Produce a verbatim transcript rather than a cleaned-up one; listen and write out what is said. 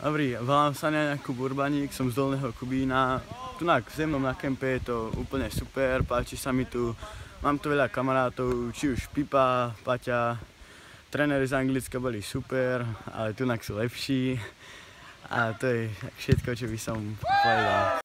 Dobrý, volám sa Jakub Urbaník, som z Dolného Kubína. Tunak v mnou na kempe je to úplne super, páči sa mi tu. Mám tu veľa kamarátov, či už Pipa, Paťa, tréneri z Anglicka boli super, ale tunak sú lepší. A to je všetko, čo by som povedal.